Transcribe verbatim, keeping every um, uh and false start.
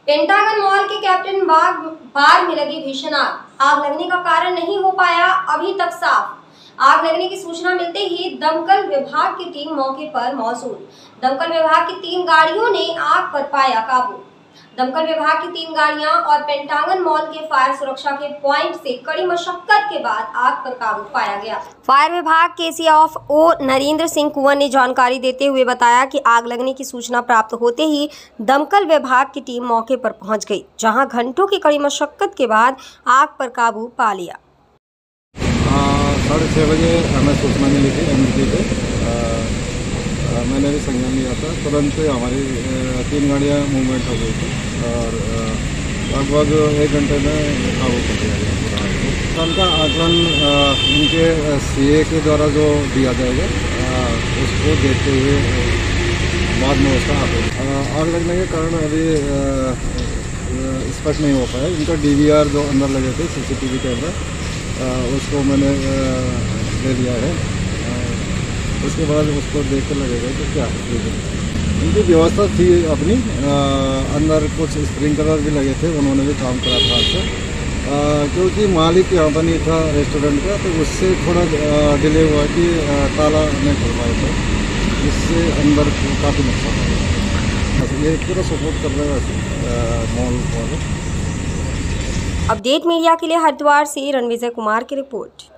Pentagon mall के captain बाग bar में लगी भीषण आग आग लगने का कारण नहीं हो पाया अभी तक साफ। आग लगने की सूचना मिलते ही दमकल विभाग की टीम मौके पर मौजूद। दमकल विभाग की तीन गाड़ियों ने आग पर पाया काबू। दमकल विभाग की तीन गाड़ियां और पेंटागन मॉल के फायर सुरक्षा के पॉइंट से कड़ी मशक्कत के बाद आग पर काबू पाया गया। फायर विभाग के C F O Narendra Singh Kunwar ने जानकारी देते हुए बताया कि आग लगने की सूचना प्राप्त होते ही दमकल विभाग की टीम मौके पर पहुंच गई, जहां घंटों की कड़ी मशक्कत के बाद आग पर काबू पा लिया। साढ़े छः बजे हमें सूचना मिली थी एमडी पे। मैंने भी संज्ञान लिया था। तुरंत हमारी तीन गाड़ियाँ मूवमेंट हो गई थी और लगभग एक घंटे में काबू कर दिया गया पूरा आग को। नुकसान का आकलन इनके सीए के द्वारा जो दिया जाएगा उसको देखते हुए बाद में उसका आग लगने के कारण अभी स्पष्ट नहीं हो पाया। इनका डीवीआर जो अंदर लगे थे सीसीटीवी कैमरा उसको मैंने ले लिया है। उसके बाद उसको देख कर लगेगा कि क्या है। इनकी व्यवस्था थी अपनी, आ, अंदर कुछ स्प्रिंकलर भी लगे थे, उन्होंने भी काम करा था आपसे। क्योंकि मालिक यहाँ पर नहीं था रेस्टोरेंट का, तो उससे थोड़ा डिले हुआ कि आ, ताला नहीं खुल पाया था, इससे अंदर काफ़ी नुकसान हुआ। ये पूरा सपोर्ट कर रहे हैं मॉल वाले। अपडेट मीडिया के लिए हरिद्वार से रणविजय कुमार की रिपोर्ट।